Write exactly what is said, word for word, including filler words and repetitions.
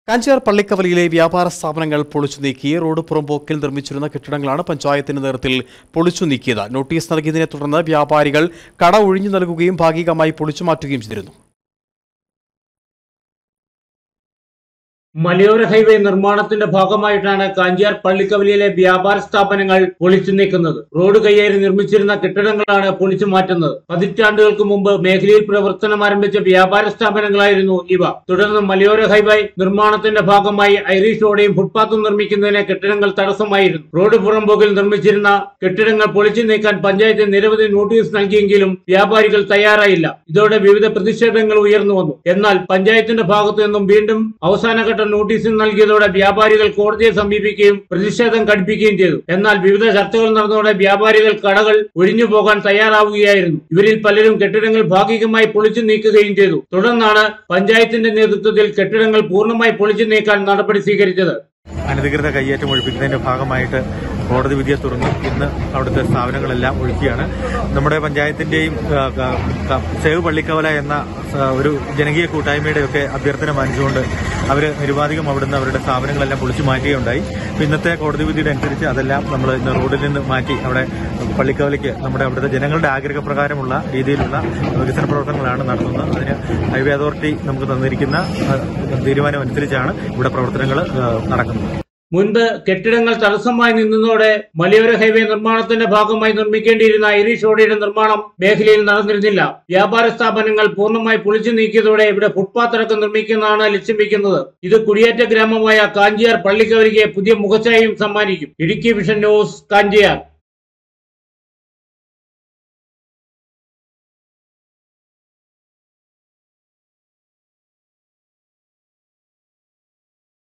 കാഞ്ചിയാർ പള്ളിക്കവലിയിലെ വ്യാപാര സ്ഥാപനങ്ങൾ പൊളിച്ചു നീക്കി റോഡ് പുറമ്പോക്കിൽ നിർമ്മിച്ചിരുന്ന കെട്ടിടങ്ങളാണ് പഞ്ചായത്തിന്റെ നേതൃത്വത്തിൽ പൊളിച്ചു നീക്കിയത്. നോട്ടീസ് നൽകിയതിനെ തുടർന്ന് വ്യാപാരികൾ കട ഒഴിഞ്ഞു നൽകുകയും ഭാഗികമായി പൊളിച്ചു മാറ്റുകയും ചെയ്തിരുന്നു. മലയോര ഹൈവേ നിർമ്മാണത്തിന്റെ ഭാഗമായിട്ടാണ് കാഞ്ചിയാർ പള്ളിക്കവലിയിലെ വ്യാപാര സ്ഥാപനങ്ങൾ പൊളിച്ചു നീക്കുന്നത്. റോഡ് കയ്യേറി നിർമ്മിച്ചിരുന്ന കെട്ടിടങ്ങളാണ് പൊളിച്ചു മാറ്റുന്നത്. പതിറ്റാണ്ടുകൾക്ക് മുമ്പ് മേഖലയിൽ പ്രവർത്തനം ആരംഭിച്ച വ്യാപാര സ്ഥാപനങ്ങളായിരുന്നു ഇവ. തുടർന്ന് മലയോര ഹൈവേ നിർമ്മാണത്തിന്റെ ഭാഗമായി ഐറിഷ് റോഡയും ഫുട്പാത്തും നിർമ്മിക്കുന്നതിന് കെട്ടിടങ്ങൾ തടസ്സമായിരുന്നു. റോഡ് പുറമ്പോക്കിൽ നിർമ്മിച്ചിരുന്ന കെട്ടിടങ്ങൾ പൊളിച്ചു നീക്കാൻ പഞ്ചായത്ത് നിരവധി നോട്ടീസ് നൽകിയെങ്കിലും വ്യാപാരികൾ തയ്യാറായില്ല. ഇതോടെ വിവിധ പ്രതിഷേധങ്ങൾ ഉയർന്നു വന്നു. എന്നാൽ പഞ്ചായത്തിന്റെ ഭാഗത്തു നിന്നും വീണ്ടും അവസാനഘട്ട നോട്ടീസ് നൽകിയതോടെ വ്യാപാരികൾ കോടതിയെ സമീപിക്കുകയും പ്രതിഷേധം കടുപ്പിക്കുകയും ചെയ്തു. എന്നാൽ വിവിധ ചർച്ചകൾ നടന്നതോടെ വ്യാപാരികൾ കടകൾ ഒഴിഞ്ഞു പോകാൻ തയ്യാറാവുകയായിരുന്നു. ഇവരിൽ പലരും കെട്ടിടങ്ങൾ ഭാഗികമായി പൊളിച്ചു നീക്കുകയും ചെയ്തു. തുടർന്നാണ് പഞ്ചായത്തിന്റെ നേതൃത്വത്തിൽ കെട്ടിടങ്ങൾ പൂർണ്ണമായി പൊളിച്ചു നീക്കാൻ നടപടി സ്വീകരിച്ചത്. അനധികൃത കയ്യേറ്റം ഒഴിപ്പിക്കുന്നതിന്റെ ഭാഗമായിട്ട് കോടതി വിധിയെ തുടർന്ന് ഇന്ന് അവിടുത്തെ സ്ഥാപനങ്ങളെല്ലാം ഒഴിക്കുകയാണ്. നമ്മുടെ പഞ്ചായത്തിന്റെയും സേവ് പള്ളിക്കവല എന്ന ഒരു ജനകീയ കൂട്ടായ്മയുടെയൊക്കെ അഭ്യർത്ഥന മാനിച്ചുകൊണ്ട് അവർ നിരുപാധികം അവിടുന്ന് അവരുടെ സ്ഥാപനങ്ങളെല്ലാം പൊളിച്ചു മാറ്റുകയുണ്ടായി. ഇന്നത്തെ കോടതി വിധിയുടെ അനുസരിച്ച് അതെല്ലാം നമ്മൾ ഇന്ന് റോഡിൽ നിന്ന് മാറ്റി അവിടെ പള്ളിക്കവലയ്ക്ക് നമ്മുടെ അവിടുത്തെ ജനങ്ങളുടെ ആഗ്രഹപ്രകാരമുള്ള രീതിയിലുള്ള വികസന പ്രവർത്തനങ്ങളാണ് നടത്തുന്നത്. അതിന് ഹൈവേ അതോറിറ്റി നമുക്ക് തന്നിരിക്കുന്ന തീരുമാനം അനുസരിച്ചാണ് ഇവിടെ പ്രവർത്തനങ്ങൾ നടക്കുന്നത്. മുൻപ് കെട്ടിടങ്ങൾ തടസ്സമായി നിന്നതോടെ മലയോര ഹൈവേ നിർമ്മാണത്തിന്റെ ഭാഗമായി നിർമ്മിക്കേണ്ടിയിരുന്ന ഐറിഷ് റോഡിന്റെ നിർമ്മാണം മേഖലയിൽ നടന്നിരുന്നില്ല. വ്യാപാര സ്ഥാപനങ്ങൾ പൂർണ്ണമായി പൊളിച്ചു നീക്കിയതോടെ ഇവിടെ ഫുട്പാത്ത് അടക്കം നിർമ്മിക്കുന്നതാണ് ലക്ഷ്യം വെക്കുന്നത്. ഇത് കുടിയേറ്റ ഗ്രാമമായ കാഞ്ചിയാർ പള്ളിക്കവലിക്ക് പുതിയ മുഖച്ഛായയും സമ്മാനിക്കും. Idukki vision news, Kanchiyar.